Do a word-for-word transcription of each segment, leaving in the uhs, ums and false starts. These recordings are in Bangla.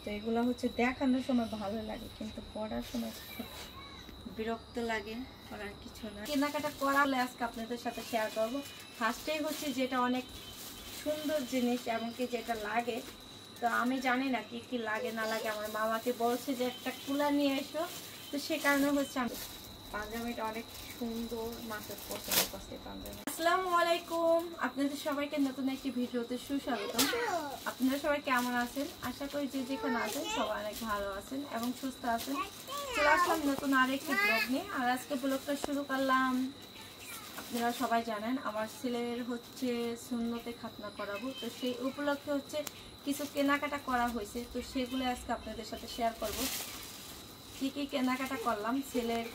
তো এগুলো হচ্ছে দেখানোর সময় ভালো লাগে, কিন্তু পড়ার সময় খুব বিরক্ত লাগে। করার কিছু না, কেনাকাটা করা হলে আজকে আপনাদের সাথে শেয়ার করবো। ফার্স্টেই হচ্ছে যেটা অনেক সুন্দর জিনিস এমনকি যেটা লাগে, তো আমি জানি না কি কি লাগে না লাগে। আমার মামাকে বলছে যে একটা কুলার নিয়ে এসো, তো সে কারণে হচ্ছে আমি পাঞ্জাবিটা অনেক সুন্দর, মাছের পছন্দ করছে পাঞ্জাবি। আসসালামু আলাইকুম, আপনাদের সবাইকে নতুন একটি ভিডিওতে সুস্বাগতম। আপনারা সবাই কেমন আছেন? আশা করি যে যেখানে আছেন সবাই অনেক ভালো আছেন এবং সুস্থ আছেন। চলে আসলাম নতুন আরেকটি ব্লগ নিয়ে। আর আজকে ব্লগটা শুরু করলাম, আপনারা সবাই জানেন আমার ছেলের হচ্ছে সুন্নতে খাতনা করাবো, তো সেই উপলক্ষে হচ্ছে কিছু কেনাকাটা করা হয়েছে, তো সেগুলো আজকে আপনাদের সাথে শেয়ার করব। কি কি কেনাকাটা করলাম ছেলের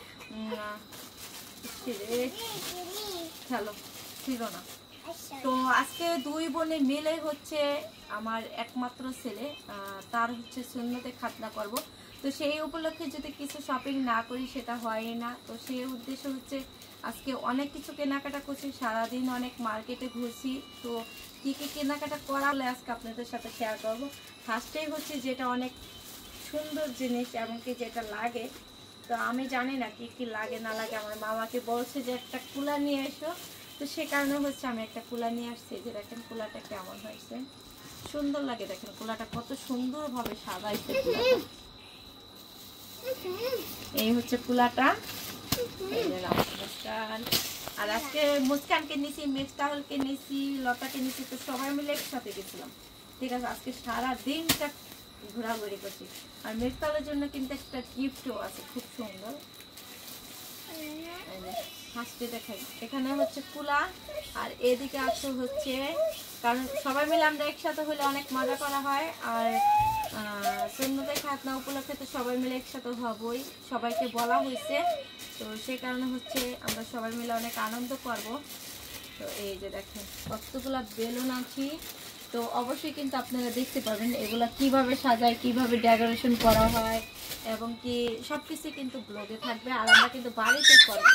খেলো ছিল না। তো আজকে দুই বোনে মিলে হচ্ছে আমার একমাত্র ছেলে, তার হচ্ছে সুন্নতে খাতনা করব, তো সেই উপলক্ষে যদি কিছু শপিং না করি সেটা হয় না। তো সেই উদ্দেশ্য হচ্ছে আজকে অনেক কিছু কেনাকাটা করছি, সারাদিন অনেক মার্কেটে ঘুরছি। তো কী কী কেনাকাটা করা হলে আজকে আপনাদের সাথে শেয়ার করব। ফার্স্টেই হচ্ছে যেটা অনেক সুন্দর জিনিস এমনকি যেটা লাগে, তো আমি জানি না কি কি লাগে না লাগে। আমার মামাকে বলছে যে একটা কুলার নিয়ে এসো, তো সে কারণে হচ্ছে আমি একটা কুলার নিয়ে আসছি। যে দেখেন কুলারটা কেমন হয়েছে, সুন্দর লাগে। দেখেন কুলারটা কত সুন্দরভাবে সাজাইছে। এই হচ্ছে কুলাটা। আর আজকে মুস্কানকে নিছি, মেজতাহলকে নিছি, লতাকে নিছি, তো সবাই মিলে একসাথে গেছিলাম। ঠিক আছে, আজকে সারা দিনটা ঘোরাঘুরি করছি। আর মেজতাহলের জন্য কিন্তু একটা গিফটও আছে খুব সুন্দর। ফার্স্টে দেখাই, এখানে হচ্ছে কুলা আর এদিকে আছে হচ্ছে, কারণ সবাই মিলে আমরা একসাথে হলে অনেক মজা করা হয়। আর সুন্নতে খাতনা উপলক্ষে তো সবাই মিলে একসাথে হবই, সবাইকে বলা হয়েছে, তো সেই কারণে হচ্ছে আমরা সবাই মিলে অনেক আনন্দ করব। তো এই যে দেখেন কতগুলা বেলুন আছি, তো অবশ্যই কিন্তু আপনারা দেখতে পাবেন এগুলা কিভাবে সাজায়, কিভাবে ডেকোরেশন করা হয় এবং কি সব কিছু কিন্তু ব্লগে থাকবে। আর আমরা কিন্তু বাড়িতে করবো।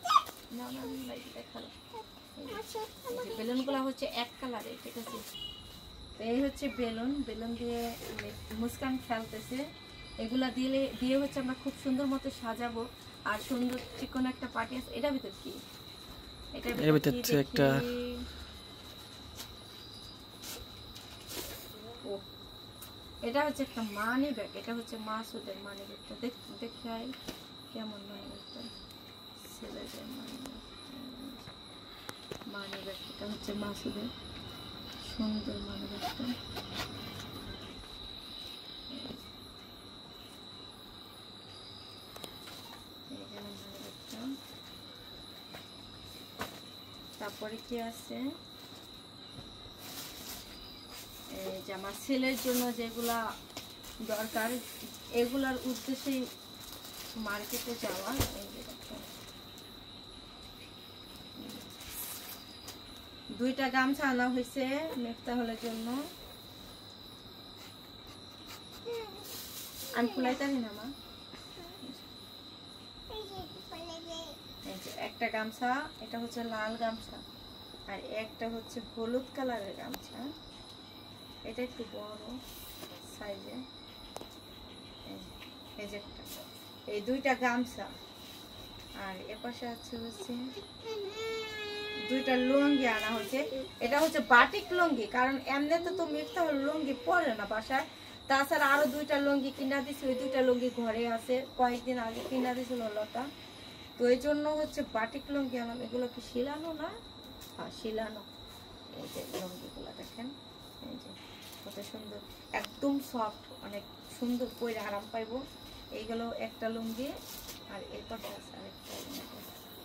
বেলুনগুলো হচ্ছে এক কালারে, ঠিক আছে। এই হচ্ছে বেলুন, বেলুন দিয়ে মুস্কান খেলতেছে। এগুলা দিলে দিয়ে হচ্ছে আমরা খুব সুন্দর মতো সাজাবো। আর সুন্দর চিকন একটা পার্টি আছে। এটার ভিতর কি, এটার ভিতর একটা এটা হচ্ছে একটা মানি ব্যাগ। এটা হচ্ছে মাসুদের মানি ব্যাগটা, দেখ দেখে কেমন মানি ব্যাগটা, ছেলেদের মানি ব্যাগ। মানি ব্যাগটা হচ্ছে মাসুদের, সুন্দর মানি ব্যাগটা। তারপরে কি আছে, এই যে আমার ছেলের জন্য যেগুলা দরকার এগুলার উদ্দেশ্যে মার্কেটে যাওয়া। এই যে দুইটা গামছা আনা হয়েছে মেফতাহলের জন্য। আমি ফুলাইতারি না মা। একটা গামছা, এটা হচ্ছে লাল গামছা, আর একটা হচ্ছে হলুদ কালারের গামছা। এটা একটু বড় সাইজে। এই যে একটা, এই দুইটা গামছা। আর এপাশে আছে হচ্ছে দুইটা লুঙ্গি আনা হয়েছে। এটা হচ্ছে বাটিক লুঙ্গি, কারণ এমনিতে তো মিফতাহুল লুঙ্গি পরে না বাসায়। তাছাড়া আরো দুইটা লুঙ্গি কিনা দিছি, ওই দুইটা লুঙ্গি ঘরে আছে, কয়েকদিন আগে কিনা দিছিল লতা। তো এই জন্য হচ্ছে বাটিক লুঙ্গি আনলাম। এগুলো কি শিলানো না? হ্যাঁ শিলানো। এই যে লুঙ্গিগুলো দেখেন, এই যে কত সুন্দর, একদম সফট, অনেক সুন্দর পরে আরাম পাইব। এইগুলো একটা লুঙ্গি। আর এর পাশে আছে আরেকটা লুঙ্গি,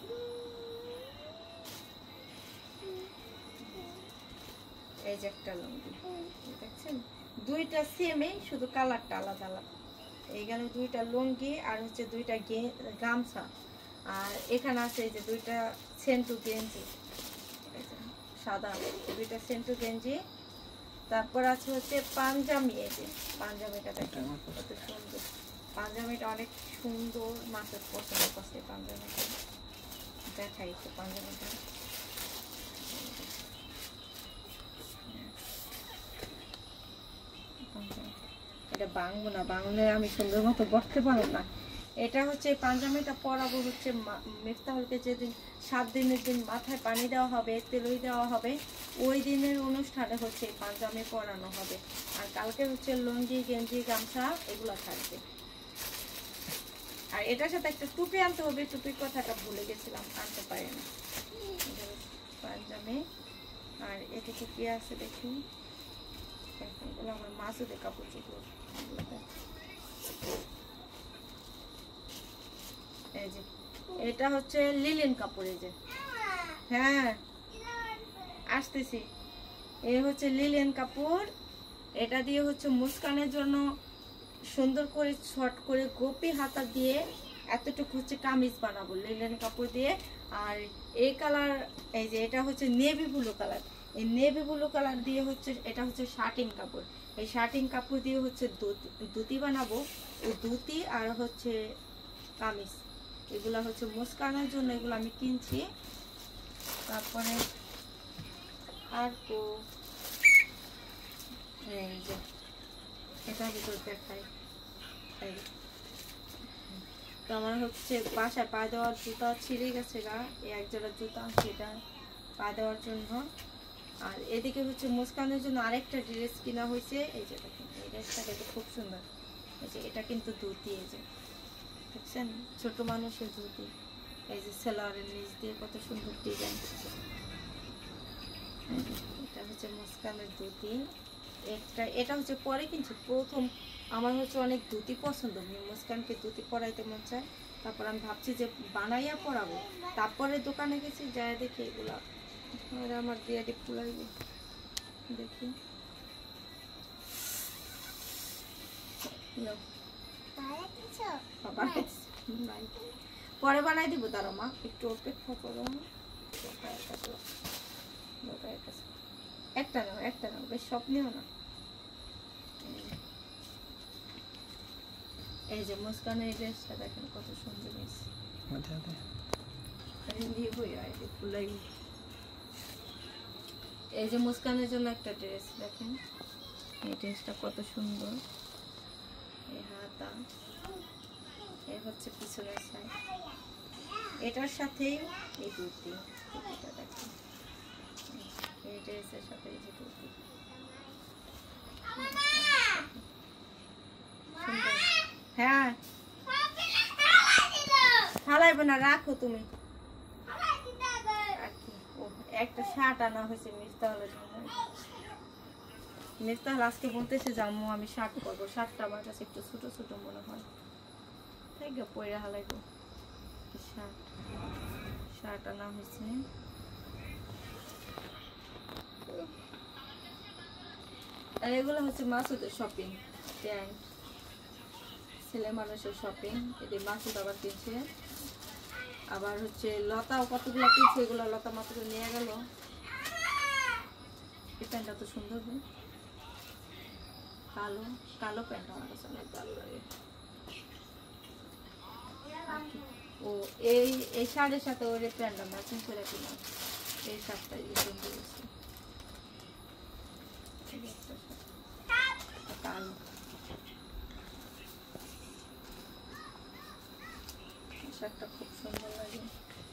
এই যে একটা লুঙ্গি দেখছেন, দুইটা সেমই, শুধু কালারটা আলাদা আলাদা। এই গেল দুইটা লুঙ্গি আর হচ্ছে দুইটা গামছা। আর এখানে আছে এই যে দুইটা সেন্টু গেঞ্জি, সাদা দুইটা সেন্টু গেঞ্জি। তারপর আছে হচ্ছে পাঞ্জাবি। এই যে পাঞ্জাবিটা দেখেন কত সুন্দর, পাঞ্জাবিটা অনেক সুন্দর, মাছের পছন্দ করছে পাঞ্জাবিটা। দেখাই একটু পাঞ্জাবিটা। এটা বাংবো না, বাংলে আমি সুন্দর মতো বসতে পারবো না। এটা হচ্ছে পাঞ্জাবিটা পরাবো হচ্ছে মিফতাহুলকে যেদিন সাত দিনের দিন মাথায় পানি দেওয়া হবে, তেলই দেওয়া হবে, ওই দিনের অনুষ্ঠানে হচ্ছে পাঞ্জাবি পরানো হবে। আর কালকে হচ্ছে লুঙ্গি গেঞ্জি গামছা এগুলো থাকবে। আর এটার সাথে একটা টুপি আনতে হবে, টুপির কথাটা ভুলে গেছিলাম, আনতে পারি না। পাঞ্জাবি আর এদিকে কি আছে দেখি, এগুলো আমার মাসুদের কাপড় চোপড়। এই যে এটা হচ্ছে লিলেন কাপড়, এই যে হ্যাঁ আসতেছি, এই হচ্ছে লিলেন কাপড়। এটা দিয়ে হচ্ছে মুস্কানের জন্য সুন্দর করে শর্ট করে গোপী হাতা দিয়ে এতটুকু হচ্ছে কামিজ বানাবো লিলেন কাপড় দিয়ে। আর এই কালার, এই যে এটা হচ্ছে নেভি ব্লু কালার, এই নেভি ব্লু কালার দিয়ে হচ্ছে এটা হচ্ছে শার্টিং কাপড়। এই শার্টিং কাপড় দিয়ে হচ্ছে ধুতি বানাবো, এই ধুতি আর হচ্ছে কামিজ, এগুলা হচ্ছে মুস্কানের জন্য, এগুলো আমি কিনছি। তারপরে আর তো এই যে এটা ভিতর দেখাই, তো আমার হচ্ছে বাসায় পা দেওয়ার জুতা ছিঁড়ে গেছে গা, এই এক জোড়া জুতা সেটা পা দেওয়ার জন্য। আর এদিকে হচ্ছে মুস্কানের জন্য আরেকটা ড্রেস কিনা হয়েছে, এই যে দেখেন এই ড্রেসটা কিন্তু খুব সুন্দর, এই যে এটা কিন্তু ধুতি, এই যে দেখছেন ছোট মানুষের ধুতি, এই যে সেলারের নিচ দিয়ে কত সুন্দর ডিজাইন। এটা হচ্ছে মুস্কানের ধুতি, একটা এটা হচ্ছে পরে কিনছি, প্রথম আমার হচ্ছে অনেক ধুতি পছন্দ, মুস্কানকে ধুতি পরাইতে মন চায়। তারপর আমি ভাবছি যে বানাইয়া পরাবো, তারপরে দোকানে গেছি যাই দেখি এগুলা আমার দিয়ে ফুলাই দেখি পরে বানাই দিব, তারা মা একটু অপেক্ষা করো। একটা নাও একটা নাও, বেশ স্বপ্নেও না। এই যে মুস্কানের ড্রেসটা দেখেন কত সুন্দর হয়েছে, এই যে মুস্কানের জন্য একটা ড্রেস দেখেন, এই ড্রেসটা কত সুন্দর, এই হাতা, এই হচ্ছে পিছনের সাইড, এটার সাথে এই ধুতি, ধুতিটা দেখেন এই ড্রেসের সাথে এই যে ধুতি হ্যাঁ ফালাইবে না, রাখো তুমি। একটা শার্ট আনা হয়েছে মিফতাহুলের জন্য, মিফতাহুল আজকে বলতেছে যে আম্মু আমি শার্ট করবো, শার্টটা আমার কাছে একটু ছোট ছোট মনে হয়, তাই গো পরে হালাইবো। শার্ট শার্ট আনা হয়েছে, আর এগুলো হচ্ছে মাসুদের শপিং, প্যান্ট ছেলে মানুষের শপিং, এটি মাসুদ আবার কিনছে। আবার হচ্ছে লতাও কতগুলো কিনছে, এগুলো লতা মাত্র নিয়ে গেল। এই প্যান্টটা তো সুন্দর, কালো কালো প্যান্ট আমার কাছে অনেক ভালো লাগে। ও এই এই শাড়ির সাথে ওর প্যান্টটা ম্যাচিং করে কিনা, এই শার্টটা সুন্দর হয়েছে, কালো শার্টটা খুব সুন্দর লাগে।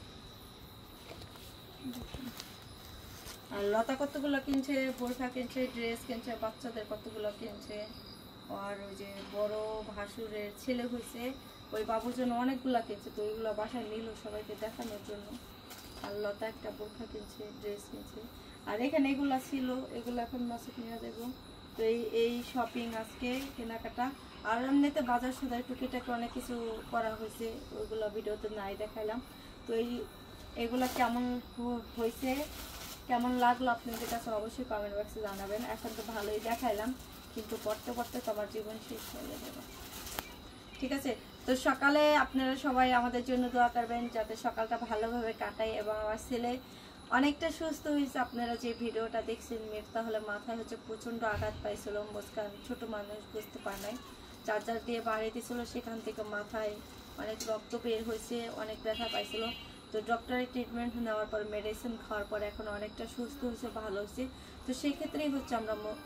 আর লতা কতগুলো কিনছে, বোরখা কিনছে, ড্রেস কিনছে, বাচ্চাদের কতগুলো কিনছে। আর ওই যে বড় ভাসুরের ছেলে হয়েছে, ওই বাবুর জন্য অনেকগুলো কিনছে, তো ওইগুলো বাসায় নিল সবাইকে দেখানোর জন্য। আর লতা একটা বোরখা কিনছে, ড্রেস কিনছে। আর এখানে এগুলা ছিল, এগুলো এখন মাসে নিয়ে যাবো। তো এই এই শপিং আজকে কেনাকাটা। আর এমনিতে বাজার সদাই টুকিটাকে অনেক কিছু করা হয়েছে, ওইগুলো ভিডিওতে নাই দেখাইলাম। তো এই এগুলা কেমন হয়েছে, কেমন লাগলো আপনাদের কাছে অবশ্যই কমেন্ট বক্সে জানাবেন। এখন তো ভালোই দেখাইলাম, কিন্তু পড়তে পড়তে তো আমার জীবন শেষ হয়ে যাবে, ঠিক আছে? তো সকালে আপনারা সবাই আমাদের জন্য দোয়া করবেন যাতে সকালটা ভালোভাবে কাটাই, এবং আমার ছেলে অনেকটা সুস্থ হয়েছে। আপনারা যে ভিডিওটা দেখছেন, মিফতাহুলের মাথায় হচ্ছে প্রচণ্ড আঘাত পাইছিল, মুস্কান ছোট মানুষ বুঝতে পারে নাই, চার্জার দিয়ে বাড়ি দিয়েছিল, সেখান থেকে মাথায় অনেক রক্ত বের হয়েছে, অনেক ব্যথা পাইছিল। তো ডক্টরের ট্রিটমেন্ট নেওয়ার পর মেডিসিন খাওয়ার পর এখন অনেকটা সুস্থ হয়েছে, ভালো হয়েছে। তো সেই ক্ষেত্রেই হচ্ছে আমরা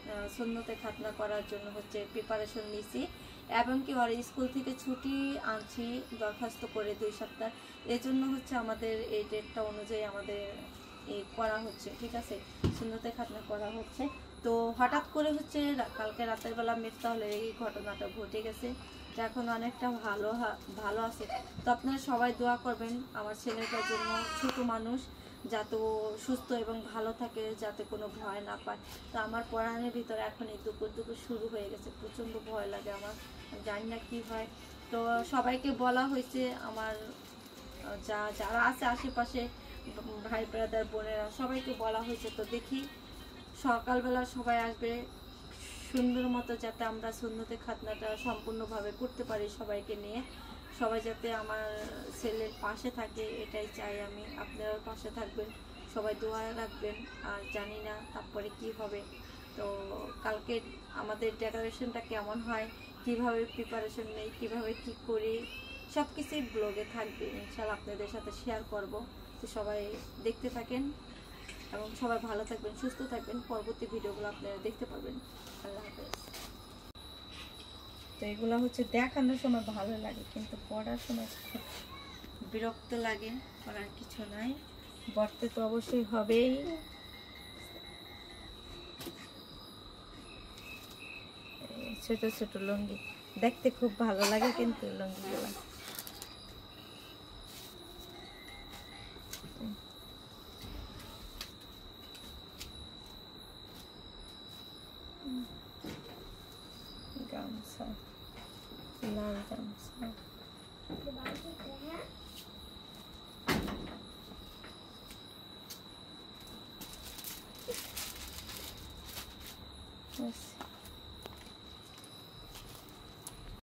সুন্নতে খাতনা করার জন্য হচ্ছে প্রিপারেশন নিছি এবং কি ওর স্কুল থেকে ছুটি আনছি দরখাস্ত করে দুই সপ্তাহ। এজন্য হচ্ছে আমাদের এই ডেটটা অনুযায়ী আমাদের এই করা হচ্ছে, ঠিক আছে, সুন্নতে খাতনা করা হচ্ছে। তো হঠাৎ করে হচ্ছে কালকে রাতের বেলা মিফতাহলে এই ঘটনাটা ঘটে গেছে। তো এখন অনেকটা ভালো ভালো আছে। তো আপনারা সবাই দোয়া করবেন আমার ছেলেটার জন্য, ছোট মানুষ, যাতে ও সুস্থ এবং ভালো থাকে, যাতে কোনো ভয় না পায়। তো আমার পড়ানোর ভিতরে এখন এই দুপুর দুপুর শুরু হয়ে গেছে, প্রচণ্ড ভয় লাগে আমার, জানি না কী হয়। তো সবাইকে বলা হয়েছে, আমার যা যারা আছে আশেপাশে ভাই ব্রাদার বোনেরা সবাইকে বলা হয়েছে। তো দেখি সকালবেলা সবাই আসবে সুন্দর মতো, যাতে আমরা সুন্নতে খাতনাটা সম্পূর্ণভাবে করতে পারি সবাইকে নিয়ে। সবাই যাতে আমার ছেলের পাশে থাকে এটাই চাই আমি। আপনারাও পাশে থাকবেন, সবাই দোয়া রাখবেন। আর জানি না তারপরে কি হবে। তো কালকে আমাদের ডেকোরেশনটা কেমন হয়, কিভাবে প্রিপারেশন নেই, কিভাবে কি করি, সব কিছুই ব্লগে থাকবে ইনশাআল্লাহ, আপনাদের সাথে শেয়ার করব। তো সবাই দেখতে থাকেন এবং সবাই ভালো থাকবেন, সুস্থ থাকবেন। পরবর্তী ভিডিওগুলো আপনারা দেখতে পাবেন। আল্লাহ হাফেজ। তো এগুলো হচ্ছে দেখানোর সময় ভালো লাগে, কিন্তু পড়ার সময় খুব বিরক্ত লাগে। করার কিছু নাই, পড়তে তো অবশ্যই হবেই। ছোট ছোট লুঙ্গি দেখতে খুব ভালো লাগে, কিন্তু লুঙ্গিগুলো গামছা, লাল গামছা।